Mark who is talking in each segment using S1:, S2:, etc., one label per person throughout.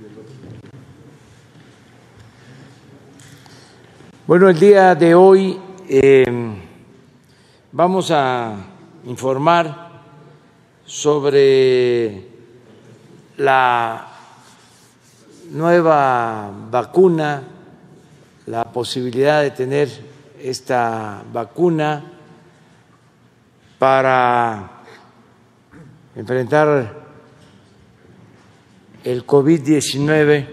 S1: Bueno, el día de hoy vamos a informar sobre la nueva vacuna, la posibilidad de tener esta vacuna para enfrentar el COVID-19.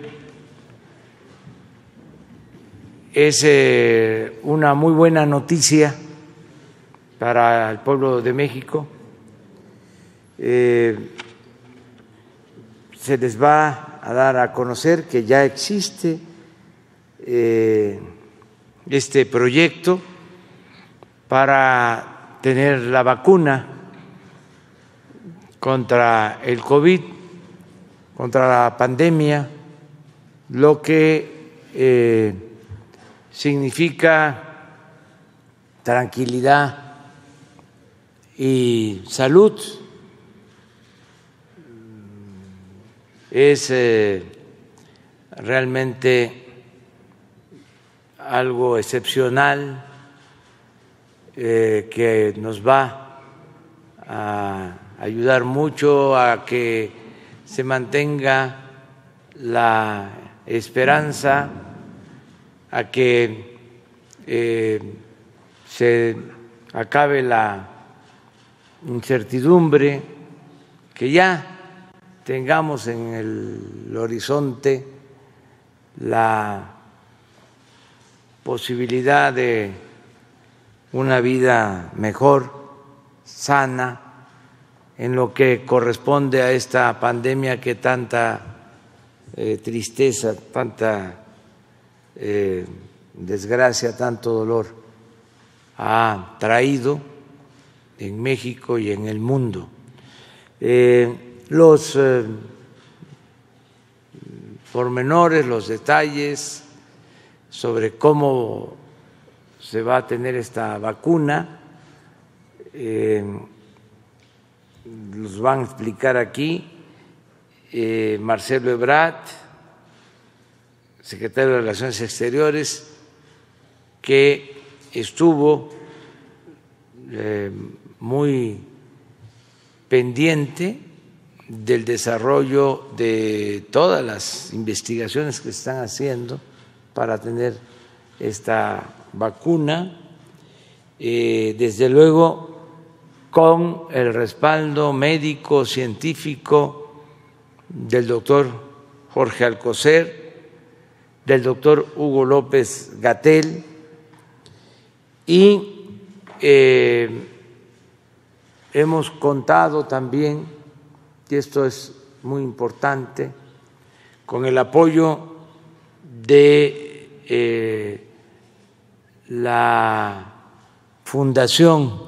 S1: Es una muy buena noticia para el pueblo de México. Se les va a dar a conocer que ya existe este proyecto para tener la vacuna contra el COVID, contra la pandemia, lo que significa tranquilidad y salud. Es realmente algo excepcional que nos va a ayudar mucho a que se mantenga la esperanza, a que se acabe la incertidumbre, que ya tengamos en el horizonte la posibilidad de una vida mejor, sana, en lo que corresponde a esta pandemia que tanta tristeza, tanta desgracia, tanto dolor ha traído en México y en el mundo. Los pormenores, los detalles sobre cómo se va a tener esta vacuna los van a explicar aquí Marcelo Ebrard, secretario de Relaciones Exteriores, que estuvo muy pendiente del desarrollo de todas las investigaciones que se están haciendo para tener esta vacuna, desde luego con el respaldo médico, científico del doctor Jorge Alcocer, del doctor Hugo López-Gatell, y hemos contado también, y esto es muy importante, con el apoyo de la fundación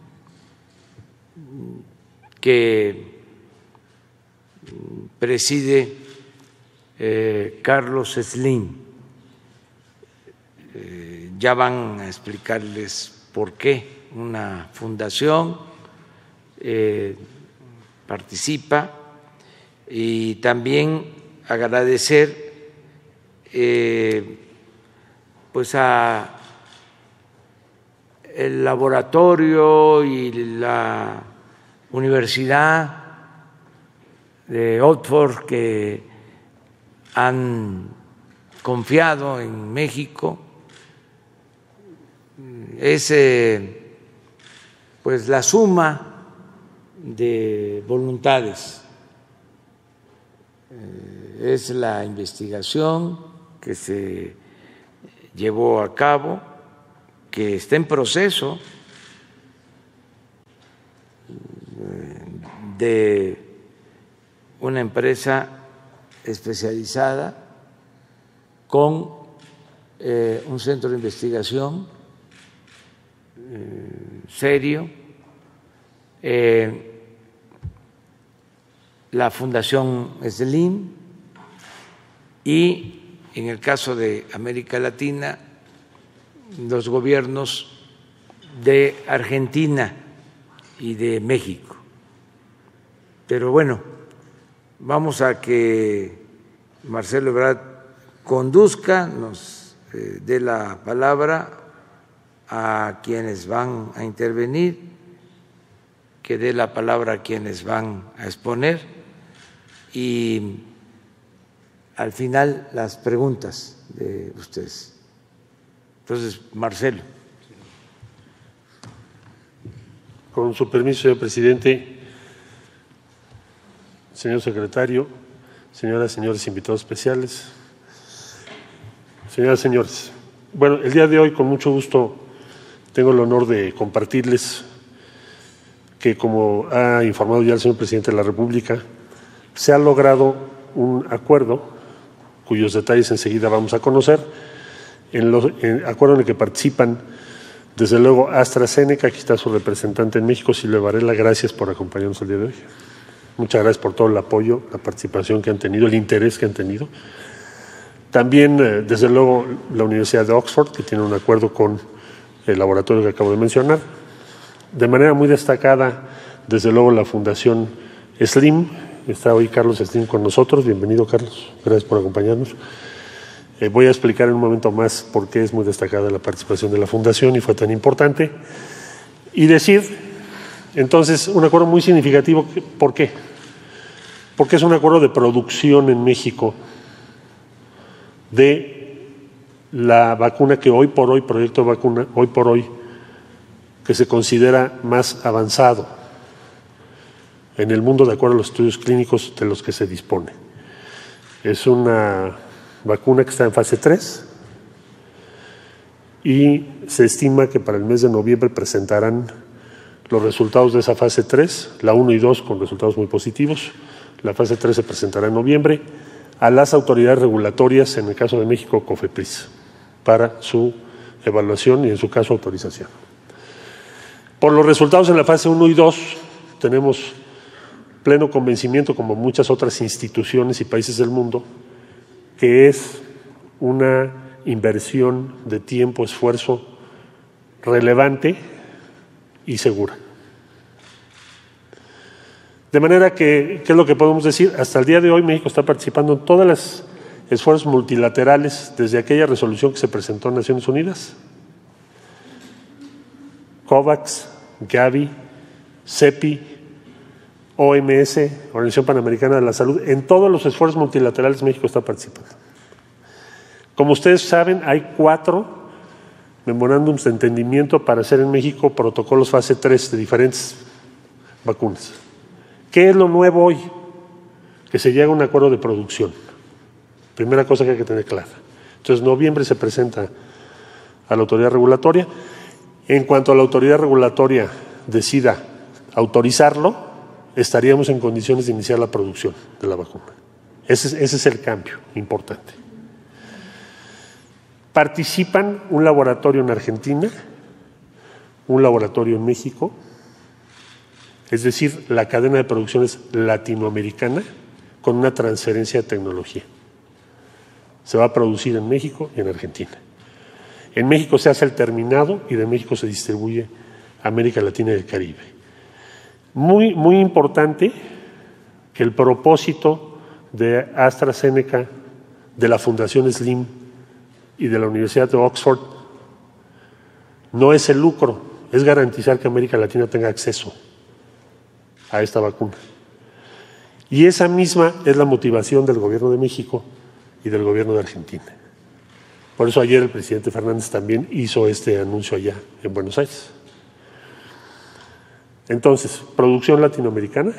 S1: que preside Carlos Slim. Ya van a explicarles por qué una fundación participa, y también agradecer pues a el laboratorio y la Universidad de Oxford, que han confiado en México. Es pues la suma de voluntades, es la investigación que se llevó a cabo, que está en proceso de una empresa especializada con un centro de investigación serio, la Fundación Slim, y en el caso de América Latina, los gobiernos de Argentina y de México. Pero bueno, vamos a que Marcelo Ebrard conduzca, nos dé la palabra a quienes van a intervenir, que dé la palabra a quienes van a exponer y al final las preguntas de ustedes. Entonces, Marcelo.
S2: Con su permiso, señor presidente, señor secretario, señoras y señores invitados especiales, señoras y señores. Bueno, el día de hoy, con mucho gusto, tengo el honor de compartirles que, como ha informado ya el señor presidente de la República, se ha logrado un acuerdo, cuyos detalles enseguida vamos a conocer, acuerdo en el que participan, desde luego, AstraZeneca. Aquí está su representante en México, Silvia Varela. Gracias por acompañarnos el día de hoy. Muchas gracias por todo el apoyo, la participación que han tenido, el interés que han tenido. También, desde luego, la Universidad de Oxford, que tiene un acuerdo con el laboratorio que acabo de mencionar. De manera muy destacada, desde luego, la Fundación Slim. Está hoy Carlos Slim con nosotros. Bienvenido, Carlos. Gracias por acompañarnos. Voy a explicar en un momento más por qué es muy destacada la participación de la Fundación y fue tan importante. Y decir, entonces, un acuerdo muy significativo. ¿Por qué? Porque es un acuerdo de producción en México de la vacuna que hoy por hoy, proyecto de vacuna, hoy por hoy, que se considera más avanzado en el mundo de acuerdo a los estudios clínicos de los que se dispone. Es una vacuna que está en fase 3 y se estima que para el mes de noviembre presentarán los resultados de esa fase 3, la 1 y 2 con resultados muy positivos. La fase 3 se presentará en noviembre a las autoridades regulatorias, en el caso de México, COFEPRIS, para su evaluación y en su caso autorización. Por los resultados en la fase 1 y 2 tenemos pleno convencimiento, como muchas otras instituciones y países del mundo, que es una inversión de tiempo, esfuerzo relevante y segura. De manera que, ¿qué es lo que podemos decir? Hasta el día de hoy México está participando en todos los esfuerzos multilaterales desde aquella resolución que se presentó en Naciones Unidas, COVAX, Gavi, CEPI, OMS, Organización Panamericana de la Salud. En todos los esfuerzos multilaterales México está participando. Como ustedes saben, hay 4 memorándums de entendimiento para hacer en México protocolos fase 3 de diferentes vacunas. ¿Qué es lo nuevo hoy? Que se llega a un acuerdo de producción. Primera cosa que hay que tener clara. Entonces, en noviembre se presenta a la autoridad regulatoria. En cuanto a la autoridad regulatoria decida autorizarlo, estaríamos en condiciones de iniciar la producción de la vacuna. Ese es el cambio importante. Participan un laboratorio en Argentina, un laboratorio en México, es decir, la cadena de producción es latinoamericana con una transferencia de tecnología. Se va a producir en México y en Argentina. En México se hace el terminado y de México se distribuye a América Latina y el Caribe. Muy, muy importante que el propósito de AstraZeneca, de la Fundación Slim y de la Universidad de Oxford no es el lucro, es garantizar que América Latina tenga acceso a esta vacuna. Y esa misma es la motivación del Gobierno de México y del Gobierno de Argentina. Por eso ayer el presidente Fernández también hizo este anuncio allá en Buenos Aires. Entonces, producción latinoamericana.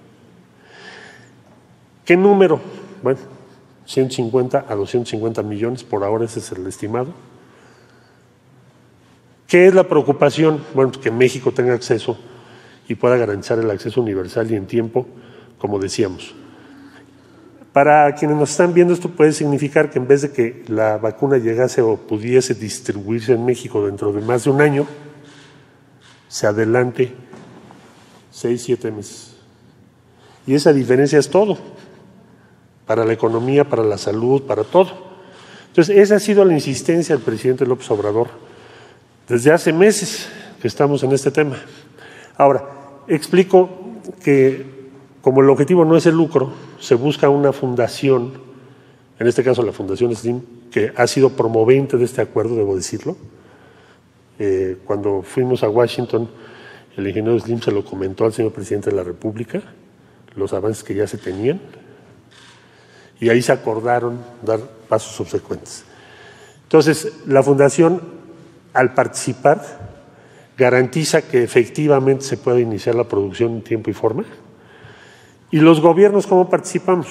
S2: ¿Qué número? Bueno, 150 a 250 millones, por ahora ese es el estimado. ¿Qué es la preocupación? Bueno, que México tenga acceso y pueda garantizar el acceso universal y en tiempo, como decíamos. Para quienes nos están viendo, esto puede significar que en vez de que la vacuna llegase o pudiese distribuirse en México dentro de más de un año, se adelante 6, 7 meses. Y esa diferencia es todo, para la economía, para la salud, para todo. Entonces, esa ha sido la insistencia del presidente López Obrador desde hace meses que estamos en este tema. Ahora, explico que como el objetivo no es el lucro, se busca una fundación en este caso la Fundación Slim, que ha sido promovente de este acuerdo, debo decirlo. Cuando fuimos a Washington, el ingeniero Slim se lo comentó al señor presidente de la República, los avances que ya se tenían, y ahí se acordaron dar pasos subsecuentes. Entonces, la Fundación, al participar, garantiza que efectivamente se pueda iniciar la producción en tiempo y forma. ¿Y los gobiernos cómo participamos?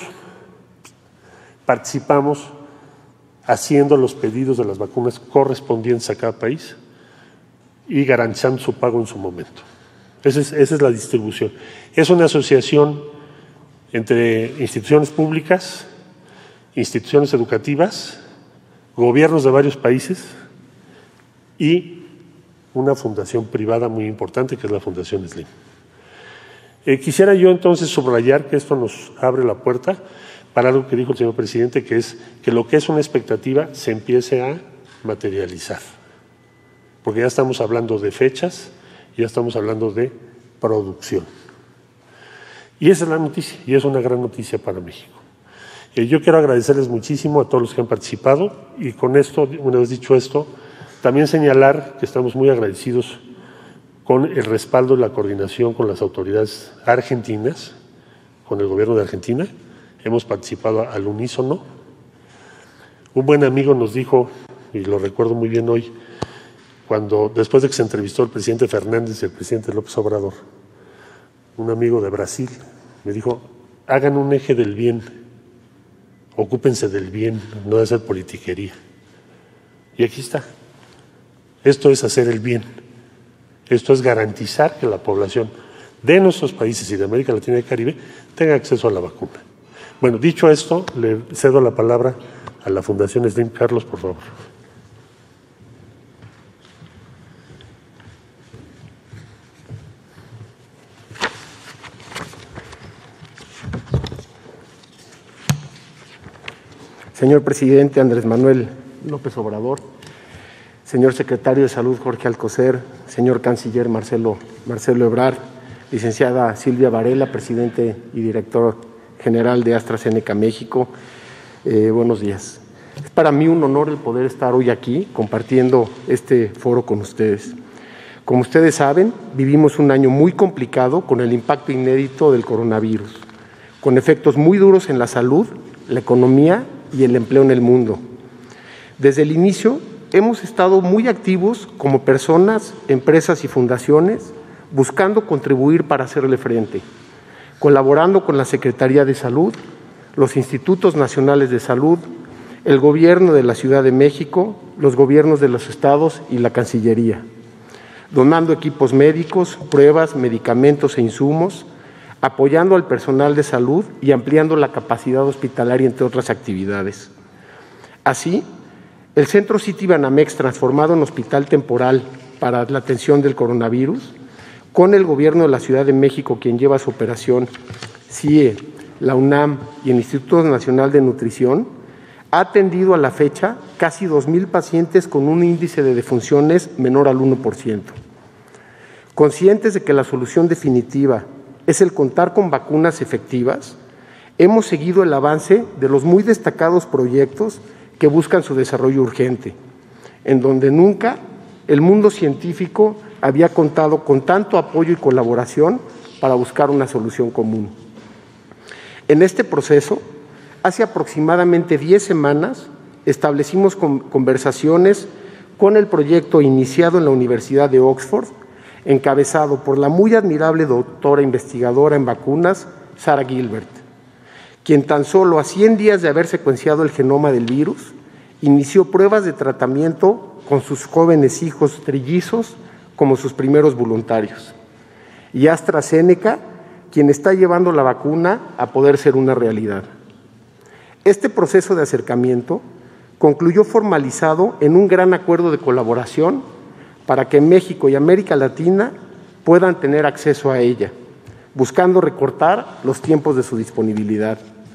S2: Participamos haciendo los pedidos de las vacunas correspondientes a cada país y garantizando su pago en su momento. Esa es la distribución. Es una asociación entre instituciones públicas, instituciones educativas, gobiernos de varios países y una fundación privada muy importante que es la Fundación Slim. Quisiera yo entonces subrayar que esto nos abre la puerta para algo que dijo el señor presidente, que es que lo que es una expectativa se empiece a materializar. Porque ya estamos hablando de fechas, ya estamos hablando de producción. Y esa es la noticia, y es una gran noticia para México. Yo quiero agradecerles muchísimo a todos los que han participado y con esto, una vez dicho esto, también señalar que estamos muy agradecidos con el respaldo y la coordinación con las autoridades argentinas, con el gobierno de Argentina. Hemos participado al unísono. Un buen amigo nos dijo, y lo recuerdo muy bien hoy, cuando después de que se entrevistó el presidente Fernández y el presidente López Obrador, un amigo de Brasil me dijo, hagan un eje del bien, ocúpense del bien, no de hacer politiquería. Y aquí está. Esto es hacer el bien. Esto es garantizar que la población de nuestros países y de América Latina y Caribe tenga acceso a la vacuna. Bueno, dicho esto, le cedo la palabra a la Fundación Slim. Carlos, por favor.
S3: Señor presidente Andrés Manuel López Obrador, señor secretario de Salud Jorge Alcocer, señor canciller Marcelo Ebrard, licenciada Silvia Varela, presidente y director general de AstraZeneca México, buenos días. Es para mí un honor el poder estar hoy aquí compartiendo este foro con ustedes. Como ustedes saben, vivimos un año muy complicado con el impacto inédito del coronavirus, con efectos muy duros en la salud, la economía y el empleo en el mundo. Desde el inicio hemos estado muy activos como personas, empresas y fundaciones, buscando contribuir para hacerle frente, colaborando con la Secretaría de Salud, los Institutos Nacionales de Salud, el Gobierno de la Ciudad de México, los gobiernos de los estados y la Cancillería, donando equipos médicos, pruebas, medicamentos e insumos, apoyando al personal de salud y ampliando la capacidad hospitalaria, entre otras actividades. Así, el Centro Citibanamex, transformado en hospital temporal para la atención del coronavirus, con el Gobierno de la Ciudad de México, quien lleva su operación, CIE, la UNAM y el Instituto Nacional de Nutrición, ha atendido a la fecha casi 2,000 pacientes con un índice de defunciones menor al 1%. Conscientes de que la solución definitiva es el contar con vacunas efectivas, hemos seguido el avance de los muy destacados proyectos que buscan su desarrollo urgente, en donde nunca el mundo científico había contado con tanto apoyo y colaboración para buscar una solución común. En este proceso, hace aproximadamente 10 semanas, establecimos conversaciones con el proyecto iniciado en la Universidad de Oxford, encabezado por la muy admirable doctora investigadora en vacunas, Sarah Gilbert, quien tan solo a 100 días de haber secuenciado el genoma del virus, inició pruebas de tratamiento con sus jóvenes hijos trillizos como sus primeros voluntarios. Y AstraZeneca, quien está llevando la vacuna a poder ser una realidad. Este proceso de acercamiento concluyó formalizado en un gran acuerdo de colaboración para que México y América Latina puedan tener acceso a ella, buscando recortar los tiempos de su disponibilidad.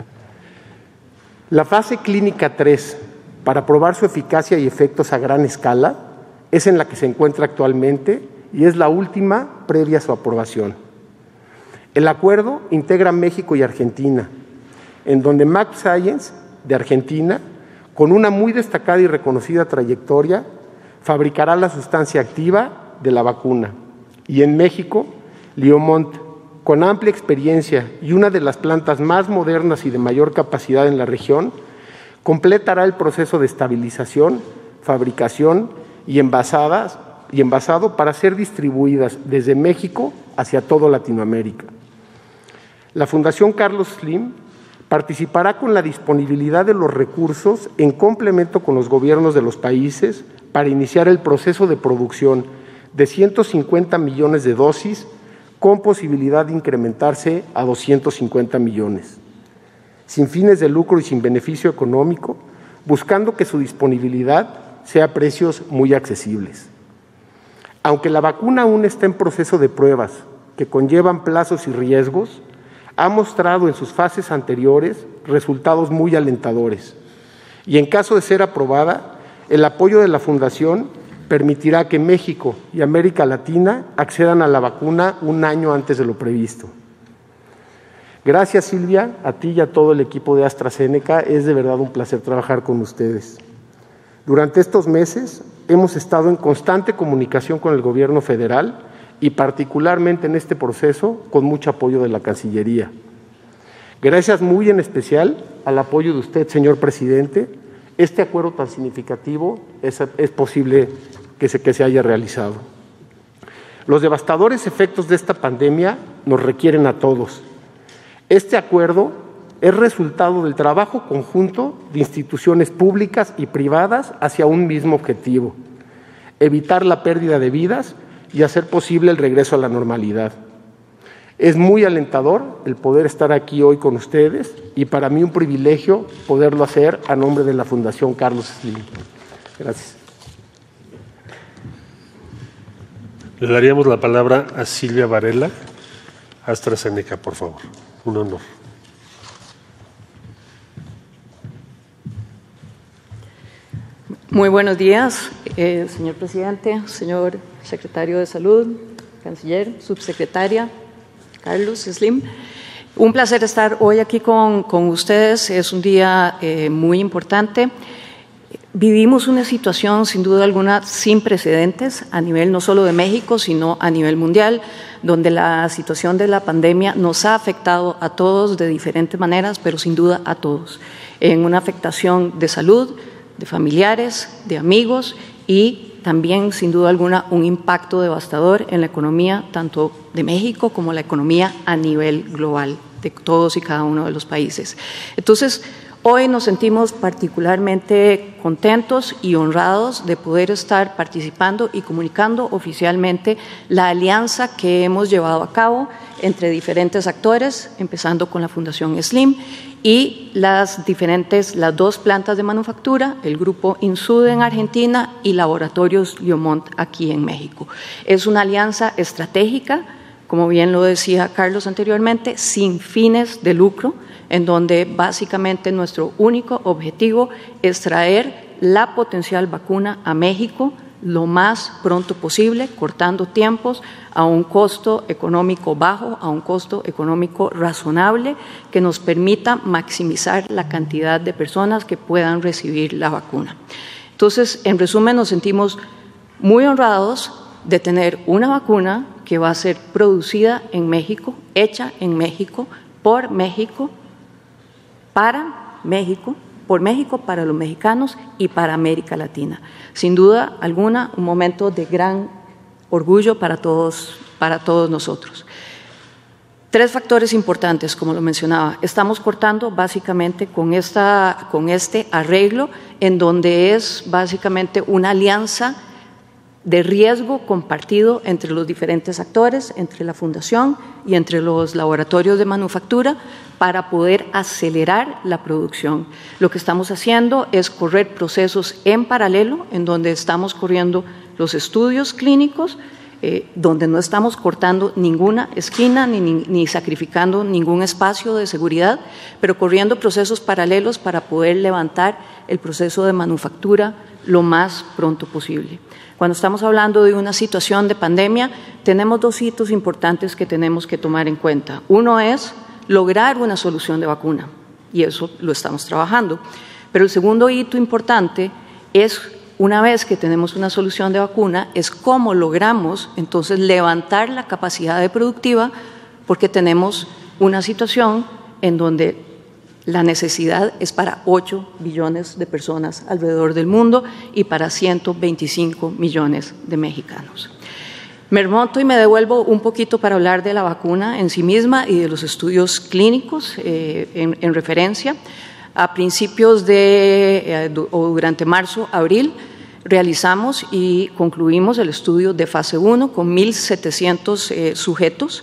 S3: La fase clínica 3, para probar su eficacia y efectos a gran escala, es en la que se encuentra actualmente y es la última previa a su aprobación. El acuerdo integra México y Argentina, en donde MabScience de Argentina, con una muy destacada y reconocida trayectoria, fabricará la sustancia activa de la vacuna. Y en México, Liomont, con amplia experiencia y una de las plantas más modernas y de mayor capacidad en la región, completará el proceso de estabilización, fabricación y envasado para ser distribuidas desde México hacia toda Latinoamérica. La Fundación Carlos Slim participará con la disponibilidad de los recursos en complemento con los gobiernos de los países para iniciar el proceso de producción de 150 millones de dosis con posibilidad de incrementarse a 250 millones, sin fines de lucro y sin beneficio económico, buscando que su disponibilidad sea a precios muy accesibles. Aunque la vacuna aún está en proceso de pruebas que conllevan plazos y riesgos, ha mostrado en sus fases anteriores resultados muy alentadores y en caso de ser aprobada, el apoyo de la Fundación permitirá que México y América Latina accedan a la vacuna un año antes de lo previsto. Gracias, Silvia, a ti y a todo el equipo de AstraZeneca. Es de verdad un placer trabajar con ustedes. Durante estos meses hemos estado en constante comunicación con el Gobierno federal y particularmente en este proceso con mucho apoyo de la Cancillería. Gracias muy en especial al apoyo de usted, señor presidente. Este acuerdo tan significativo es posible que se haya realizado. Los devastadores efectos de esta pandemia nos requieren a todos. Este acuerdo es resultado del trabajo conjunto de instituciones públicas y privadas hacia un mismo objetivo: evitar la pérdida de vidas y hacer posible el regreso a la normalidad. Es muy alentador el poder estar aquí hoy con ustedes y para mí un privilegio poderlo hacer a nombre de la Fundación Carlos Slim. Gracias.
S2: Le daríamos la palabra a Silvia Varela, AstraZeneca, por favor. Un honor.
S4: Muy buenos días, señor presidente, señor secretario de Salud, canciller, subsecretaria, Carlos Slim. Un placer estar hoy aquí con ustedes. Es un día muy importante. Vivimos una situación, sin duda alguna, sin precedentes a nivel no solo de México, sino a nivel mundial, donde la situación de la pandemia nos ha afectado a todos de diferentes maneras, pero sin duda a todos, en una afectación de salud, de familiares, de amigos y también, sin duda alguna, un impacto devastador en la economía, tanto de México como la economía a nivel global, de todos y cada uno de los países. Entonces, hoy nos sentimos particularmente contentos y honrados de poder estar participando y comunicando oficialmente la alianza que hemos llevado a cabo entre diferentes actores, empezando con la Fundación Slim y las dos plantas de manufactura, el grupo Insud en Argentina y Laboratorios Liomont aquí en México. Es una alianza estratégica, como bien lo decía Carlos anteriormente, sin fines de lucro, en donde básicamente nuestro único objetivo es traer la potencial vacuna a México lo más pronto posible, cortando tiempos a un costo económico bajo, a un costo económico razonable que nos permita maximizar la cantidad de personas que puedan recibir la vacuna. Entonces, en resumen, nos sentimos muy honrados de tener una vacuna que va a ser producida en México, hecha en México, por México, para México, por México, para los mexicanos y para América Latina. Sin duda alguna, un momento de gran orgullo para todos nosotros. Tres factores importantes, como lo mencionaba. Estamos cortando básicamente con este arreglo, en donde es básicamente una alianza de riesgo compartido entre los diferentes actores, entre la Fundación y entre los laboratorios de manufactura, para poder acelerar la producción. Lo que estamos haciendo es correr procesos en paralelo, en donde estamos corriendo los estudios clínicos, donde no estamos cortando ninguna esquina ni sacrificando ningún espacio de seguridad, pero corriendo procesos paralelos para poder levantar el proceso de manufactura lo más pronto posible. Cuando estamos hablando de una situación de pandemia, tenemos dos hitos importantes que tenemos que tomar en cuenta. Uno es lograr una solución de vacuna. y eso lo estamos trabajando. Pero el segundo hito importante es, una vez que tenemos una solución de vacuna, es cómo logramos entonces levantar la capacidad productiva, porque tenemos una situación en donde la necesidad es para 8 billones de personas alrededor del mundo y para 125 millones de mexicanos. Me remonto y me devuelvo un poquito para hablar de la vacuna en sí misma y de los estudios clínicos en referencia. A principios o durante marzo, abril, realizamos y concluimos el estudio de fase 1 con 1.700 sujetos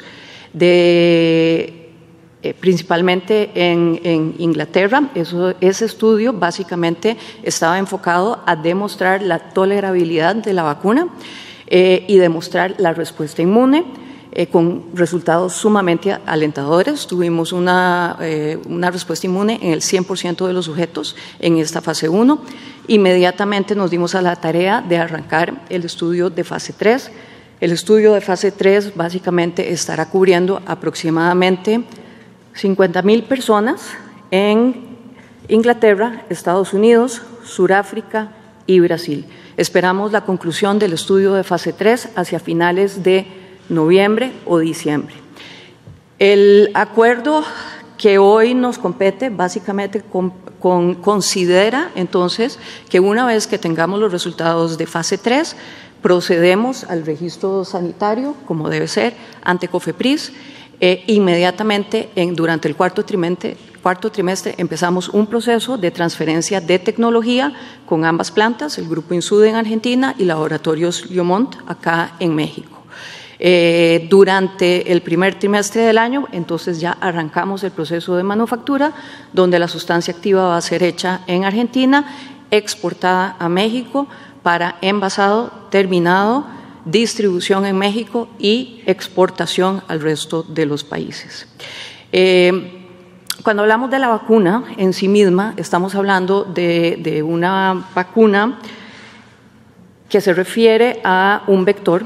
S4: principalmente en Inglaterra. Ese estudio básicamente estaba enfocado a demostrar la tolerabilidad de la vacuna y demostrar la respuesta inmune con resultados sumamente alentadores. Tuvimos una respuesta inmune en el 100% de los sujetos en esta fase 1. Inmediatamente nos dimos a la tarea de arrancar el estudio de fase 3. El estudio de fase 3 básicamente estará cubriendo aproximadamente 50,000 personas en Inglaterra, Estados Unidos, Sudáfrica y Brasil. Esperamos la conclusión del estudio de fase 3 hacia finales de noviembre o diciembre. El acuerdo que hoy nos compete básicamente considera entonces que una vez que tengamos los resultados de fase 3, procedemos al registro sanitario, como debe ser, ante COFEPRIS. Inmediatamente, durante el cuarto trimestre, empezamos un proceso de transferencia de tecnología con ambas plantas, el Grupo Insud en Argentina y Laboratorios Liomont acá en México. Durante el primer trimestre del año, entonces ya arrancamos el proceso de manufactura, donde la sustancia activa va a ser hecha en Argentina, exportada a México para envasado, terminado, distribución en México y exportación al resto de los países. Cuando hablamos de la vacuna en sí misma, estamos hablando de una vacuna que se refiere a un vector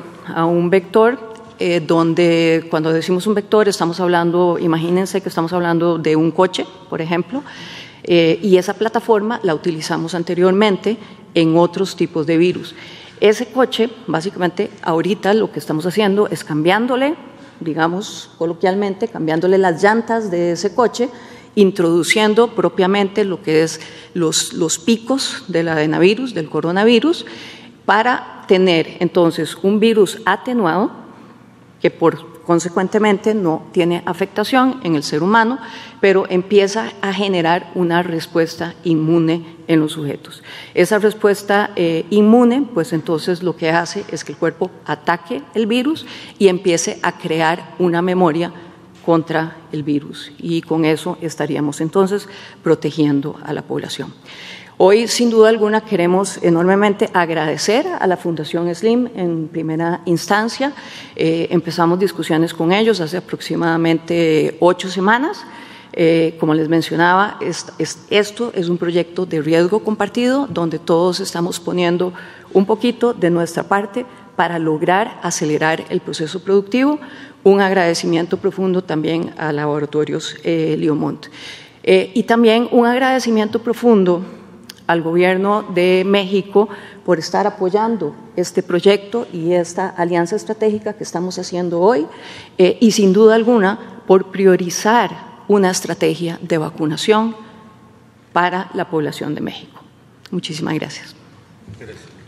S4: donde cuando decimos un vector estamos hablando, imagínense que estamos hablando de un coche, por ejemplo, y esa plataforma la utilizamos anteriormente en otros tipos de virus. Ese coche, básicamente, ahorita lo que estamos haciendo es cambiándole, digamos coloquialmente, cambiándole las llantas de ese coche, introduciendo propiamente lo que es los picos del adenovirus, del coronavirus, para tener entonces un virus atenuado que consecuentemente no tiene afectación en el ser humano, pero empieza a generar una respuesta inmune en los sujetos. Esa respuesta inmune, pues entonces lo que hace es que el cuerpo ataque el virus y empiece a crear una memoria contra el virus, y con eso estaríamos entonces protegiendo a la población. Hoy, sin duda alguna, queremos enormemente agradecer a la Fundación SLIM en primera instancia. Empezamos discusiones con ellos hace aproximadamente 8 semanas. Como les mencionaba, esto es un proyecto de riesgo compartido donde todos estamos poniendo un poquito de nuestra parte para lograr acelerar el proceso productivo. Un agradecimiento profundo también a Laboratorios Liomont. Y también un agradecimiento profundo al Gobierno de México por estar apoyando este proyecto y esta alianza estratégica que estamos haciendo hoy, y sin duda alguna por priorizar una estrategia de vacunación para la población de México. Muchísimas gracias.
S2: Gracias.